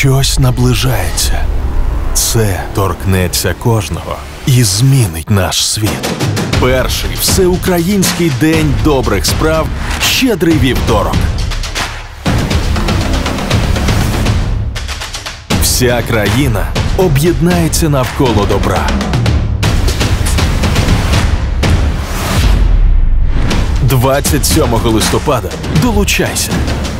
Щось наближається. Це торкнеться кожного і змінить наш світ. Перший всеукраїнський день добрих справ «Щедрий вівторок». Вся країна об'єднається навколо добра. 27 листопада долучайся.